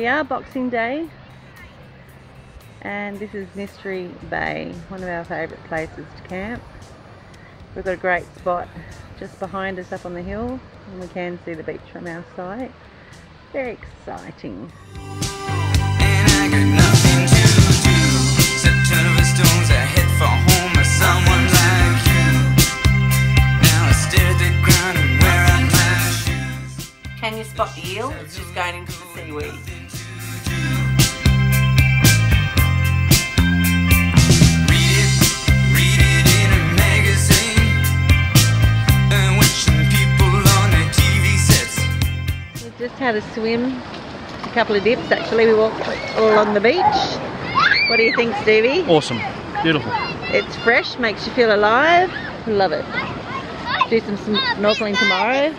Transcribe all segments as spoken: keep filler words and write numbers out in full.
are, Boxing Day, and this is Mystery Bay, one of our favourite places to camp. We've got a great spot just behind us up on the hill, and we can see the beach from our site. Very exciting. And I got nothing to do except turn over stones ahead for home or someone like you. Now I stare at the ground and wear out my shoes. Can you spot the eel? It's just going into the seaweed. Just had a swim, a couple of dips actually. We walked all along the beach. What do you think, Stevie? Awesome, beautiful. It's fresh, makes you feel alive. Love it. Do some snorkeling tomorrow.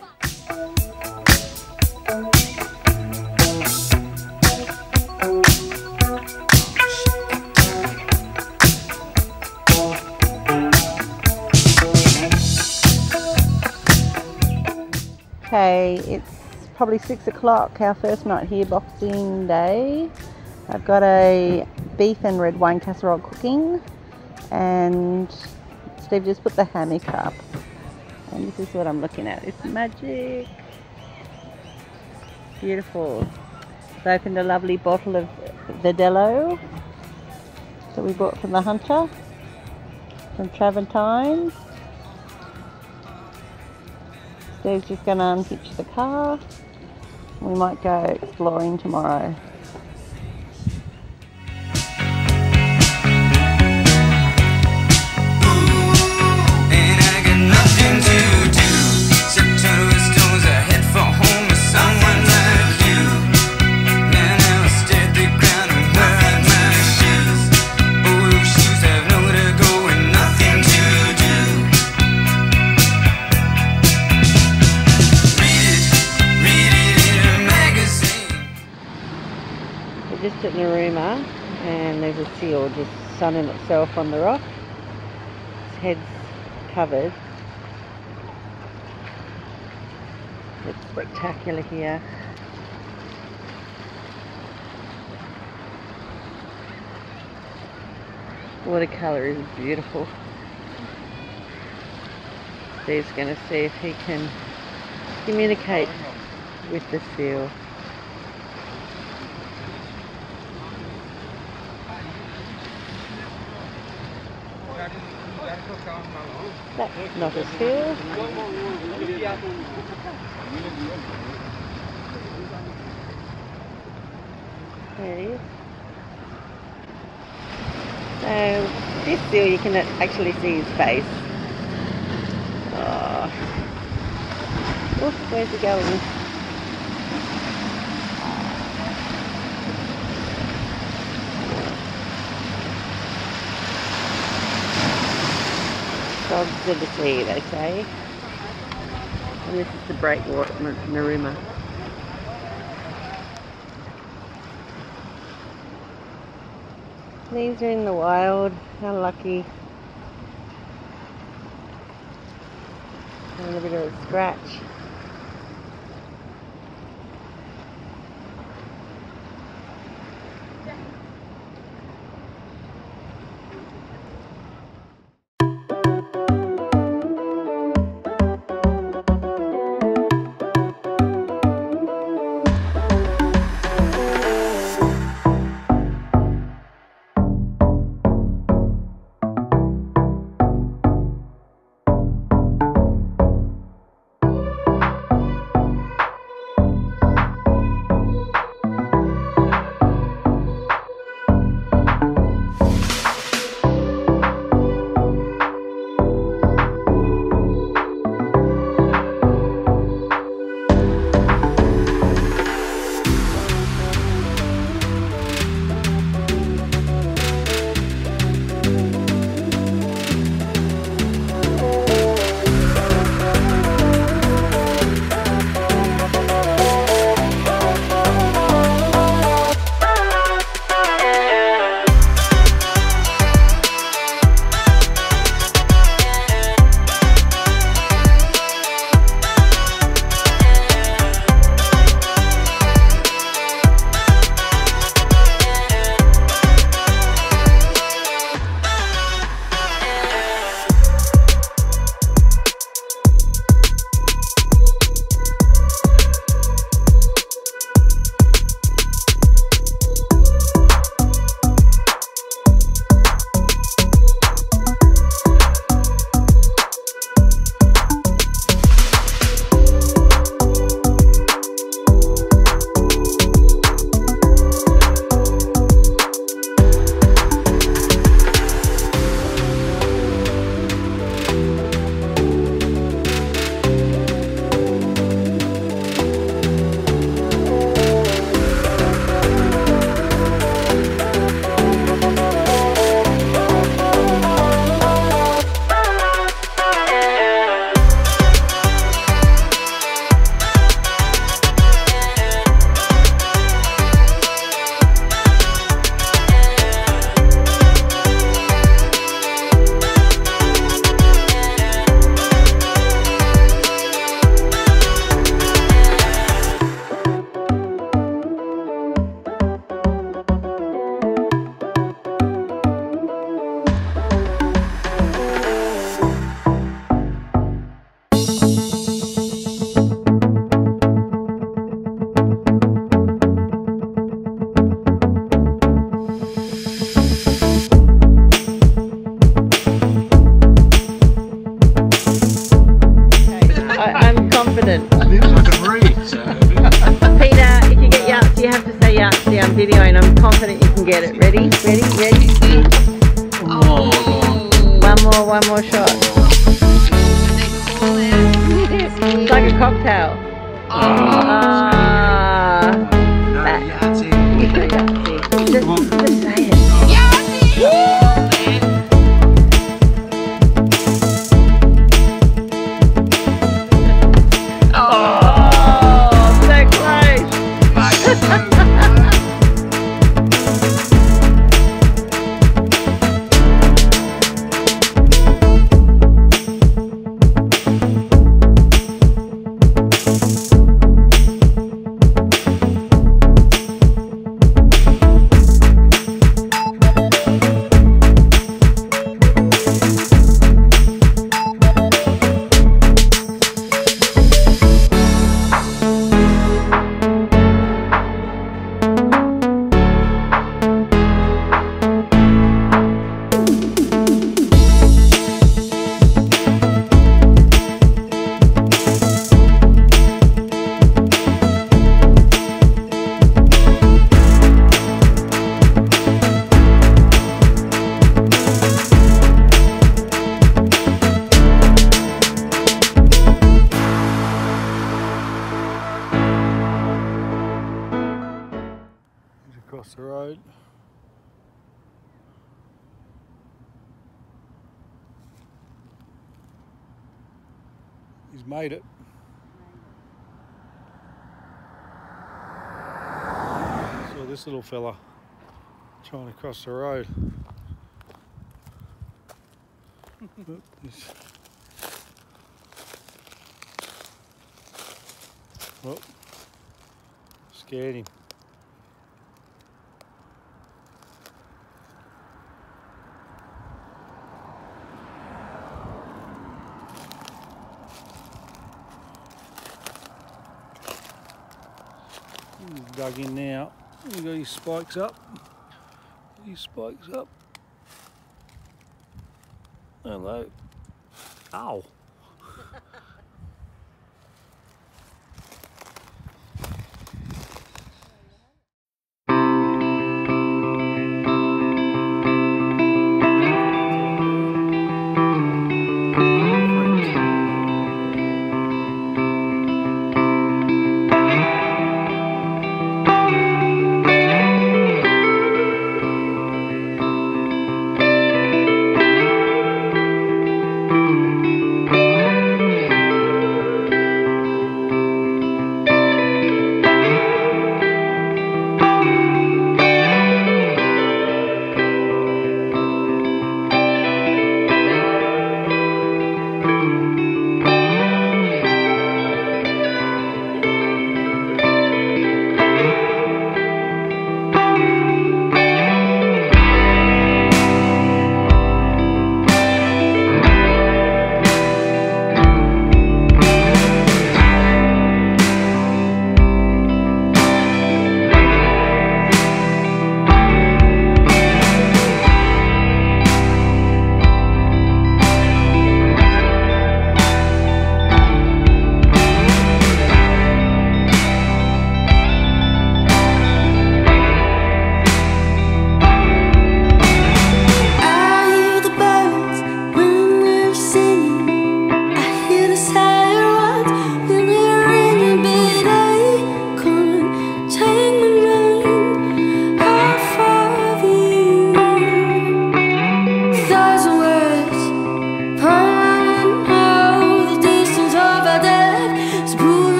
Okay, it's probably six o'clock, our first night here, Boxing Day. I've got a beef and red wine casserole cooking, and Steve just put the hammock up, and this is what I'm looking at. It's magic. Beautiful. I've opened a lovely bottle of Verdelho that we bought from the Hunter from Traventine. Steve's just going to unhitch the car. We might go exploring tomorrow. And I got nothing to do except turn over stones ahead for home or someone like you. Now, now I stare at the ground and wear out my shoes. Oh, those shoes have nowhere to go and nothing to do. We're just at Narooma, and there's a seal just sunning itself on the rock. Its head's covered. It's spectacular here. Watercolour is beautiful. Steve's going to see if he can communicate with the seal. That's not a seal. There he is. So this seal you can actually see his face. Oh. Oof, where's he going? Dogs of the sea, they say. And this is the breakwater, Narooma. These are in the wild. How lucky. A little bit of a scratch. confident. It was like a read, so. Peter, if you get Yahtzee, you have to say Yahtzee on video, and I'm confident you can get it. Ready? Ready? Ready? Oh, One more, one more shot. It's like a cocktail. Ah. no, That. Yahtzee. You say Yahtzee. Just, just say it. Oh, so close. Across the road. He's made it. So this little fella trying to cross the road. Oop, he's- oh, scared him. He's dug in now. He got his spikes up. His spikes up. Hello. Ow.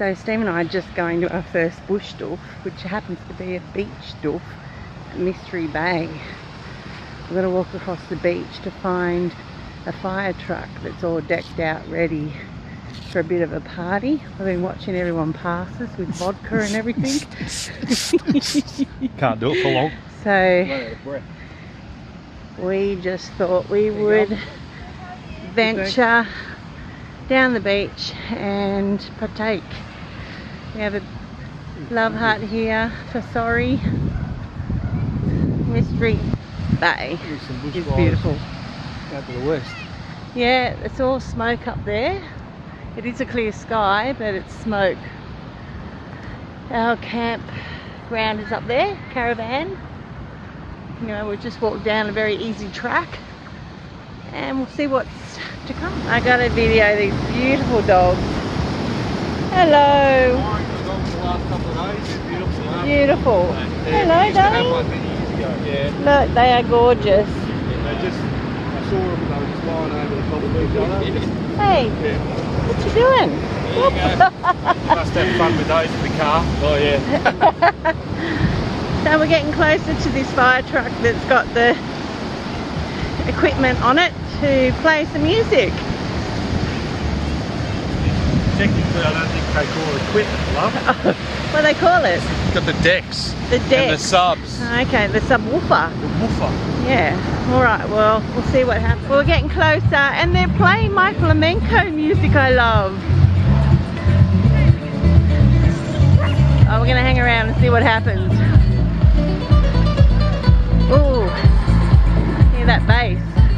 So Steve and I are just going to our first bush doof, which happens to be a beach doof at Mystery Bay. We're going to walk across the beach to find a fire truck that's all decked out ready for a bit of a party. I've been watching everyone pass us with vodka and everything. Can't do it for long. So we just thought we would venture down the beach and partake. We have a love hut here for Sorry. Mystery Bay is beautiful. Out to the west. Yeah, it's all smoke up there. It is a clear sky, but it's smoke. Our campground is up there, caravan. You know, we'll just walk down a very easy track and we'll see what's to come. I got to video these beautiful dogs. Hello. Beautiful. Hello, darling. Look, they are gorgeous. They just, I saw them and they were just lying over the top of each other. Hey, what you doing? Must have fun with those in the car. Oh yeah. So we're getting closer to this fire truck that's got the equipment on it to play some music. Technically, I don't think they call it equipment, love. What do they call it? It's got the decks. The And the decks. subs. Okay, the subwoofer. The woofer. Yeah. All right. Well, we'll see what happens. Well, we're getting closer, and they're playing my flamenco music. I love. Oh, we're gonna hang around and see what happens. Ooh, hear that bass.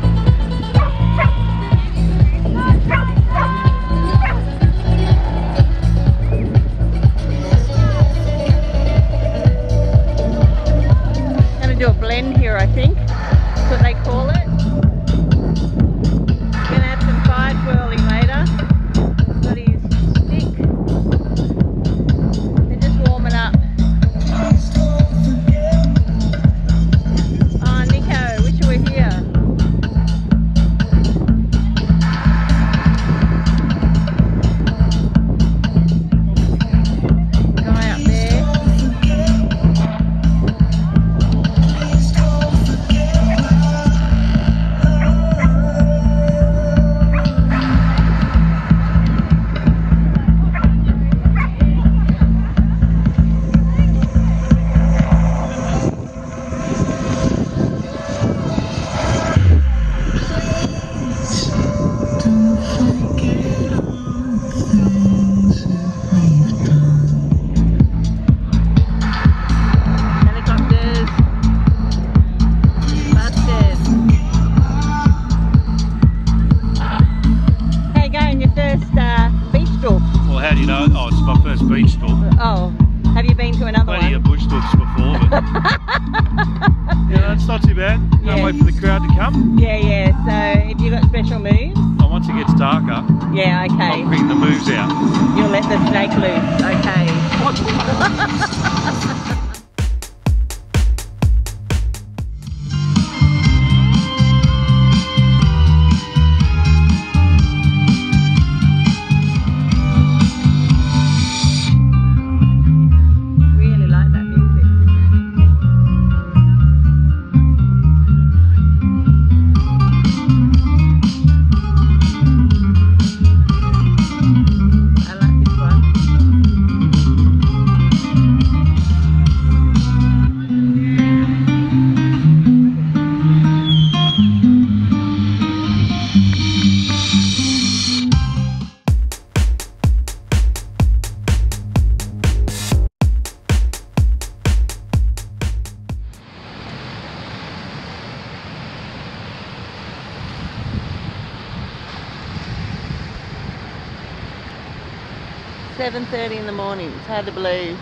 Gonna do a blend here, I think. That's what they call it. Gonna have some fire twirling later. Got his stick. They're just warming up. Oh, Nico, wish you were here. Guy up there. Helicopters. Buses. How you going? Your first uh, beach tour? Well, how do you know? Oh, it's my first beach tour. Oh, have you been to another Plenty one? of bush tours before, but yeah, it's not too bad. Can't Yeah. wait for the crowd to come. Yeah, yeah. So, have you got special moves? And once it gets darker, Yeah, I'll okay. bring the moves out. You'll let the snake loose. Okay. Really like that music. I like this one. seven thirty in the morning, it's hard to believe.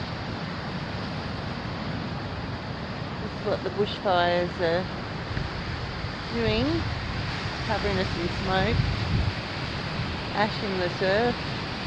This is what the bushfires are doing, covering us in smoke, ash in the surf.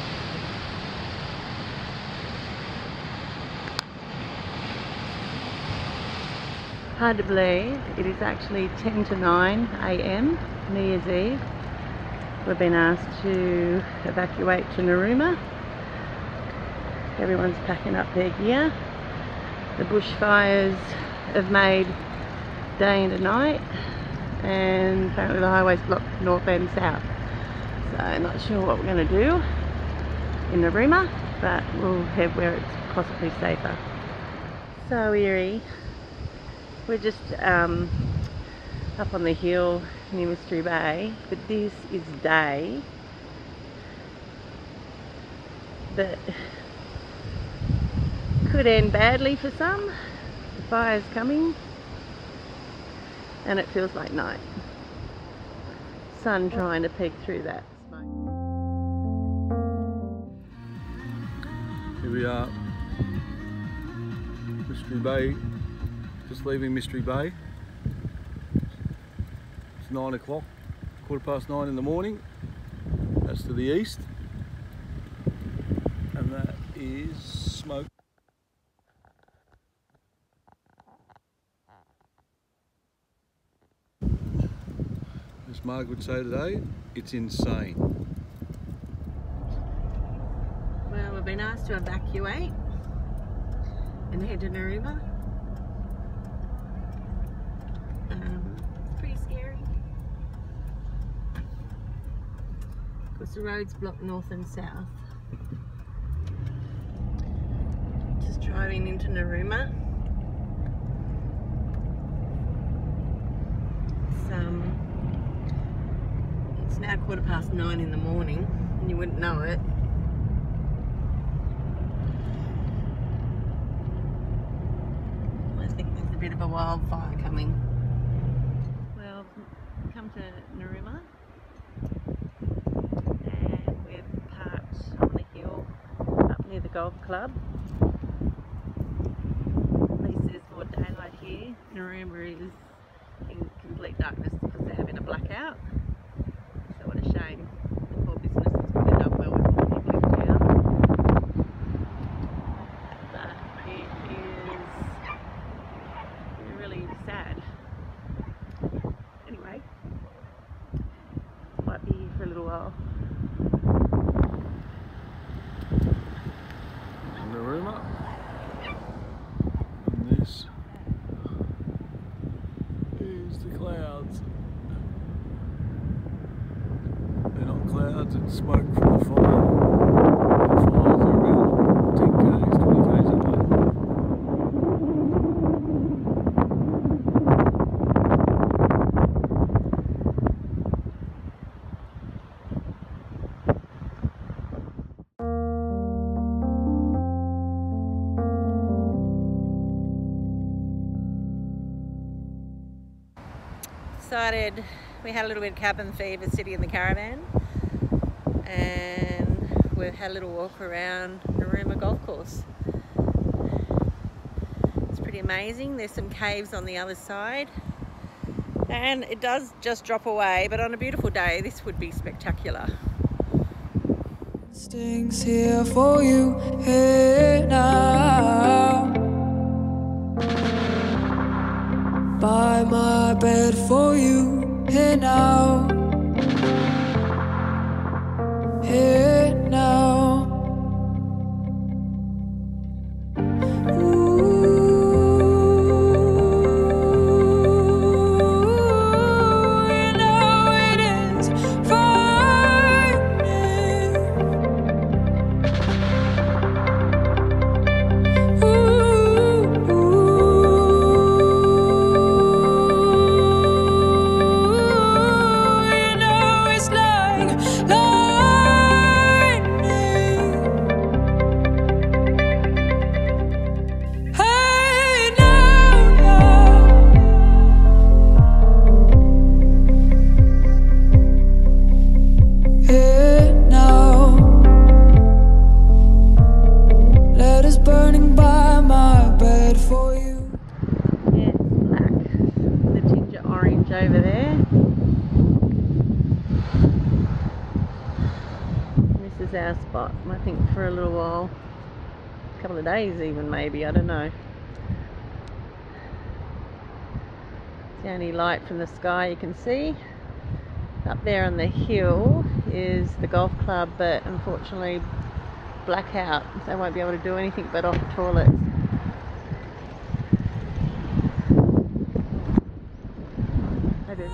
Hard to believe, it is actually ten to nine a m, New Year's Eve. We've been asked to evacuate to Narooma. Everyone's packing up their gear. The bushfires have made day into night, and apparently the highway's blocked north and south. So not sure what we're going to do in Narooma, but we'll head where it's possibly safer. So eerie. We're just um, up on the hill near Mystery Bay, but this is day that could end badly for some. The fire's coming and it feels like night. Sun trying to peek through that smoke. Here we are, Mystery Bay, just leaving Mystery Bay. It's nine o'clock, quarter past nine in the morning. That's to the east, and that is smoke. As Mark would say today, it's insane. Well, we've been asked to evacuate and head to Narooma. Um, it's pretty scary because the road's blocked north and south. Just driving into Narooma. It's, um, it's now quarter past nine in the morning, and you wouldn't know it. I think there's a bit of a wildfire coming. Well, we've come to Narooma, and we're parked on the hill up near the golf club. At least there's more daylight here. Narooma is in complete darkness because they're having a blackout. So what a shame. The poor business has probably done well with more people in town. But it is really sad. Anyway, might be here for a little while. Narooma, and this is the clouds. They're not clouds, it's smoke from the fire. The fires are around ten k's, twenty k's away. Decided we had a little bit of cabin fever sitting in the caravan, and we've had a little walk around Narooma golf course. It's pretty amazing. There's some caves on the other side, and it does just drop away, but on a beautiful day this would be spectacular. Stings here for you here now, by my bed for you here now, here now. Over there. This is our spot, I think, for a little while. A couple of days even, maybe, I don't know. It's the only light from the sky you can see. Up there on the hill is the golf club, but unfortunately blackout. They won't be able to do anything but off the toilets. They do.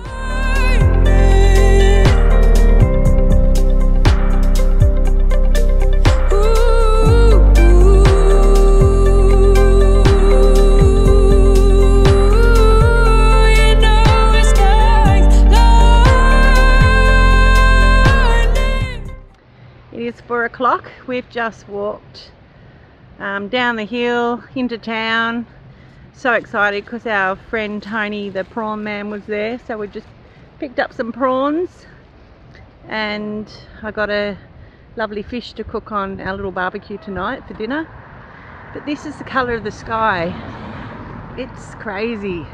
It's four o'clock. We've just walked um, down the hill into town. So excited because our friend Tony, the prawn man, was there. So we just picked up some prawns, and I got a lovely fish to cook on our little barbecue tonight for dinner. But this is the colour of the sky. It's crazy.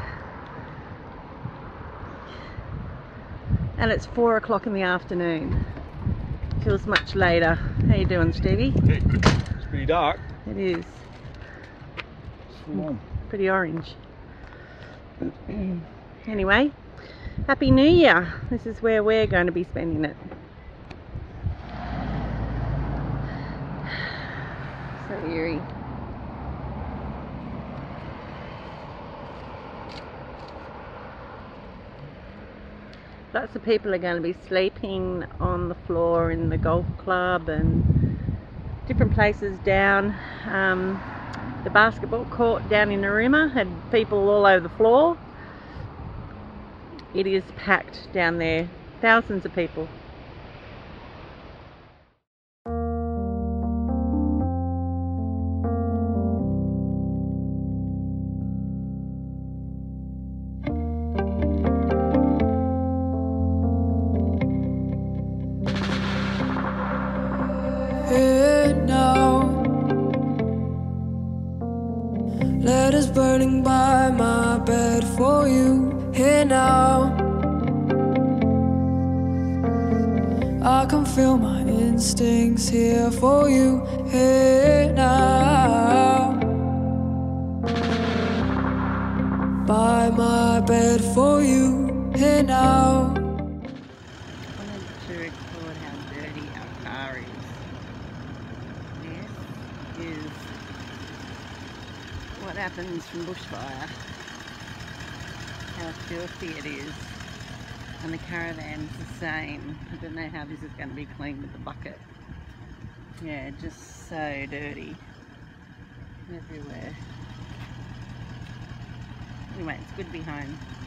And it's four o'clock in the afternoon. Feels much later. How you doing, Stevie? It's pretty dark. It is. It's full on. Pretty orange. Anyway, Happy New Year. This is where we're going to be spending it. So eerie. Lots of people are going to be sleeping on the floor in the golf club and different places down. Um, the basketball court down in Narooma had people all over the floor. It is packed down there. Thousands of people. Here now, letters burning by my bed for you. Here now, I can feel my instincts here for you. Here now, by my bed for you. Here now. I wanted to record how dirty our car is. This is what happens from bushfire. How filthy it is. And the caravan's the same. I don't know how this is going to be cleaned with the bucket. Yeah, just so dirty. Everywhere. Anyway, it's good to be home.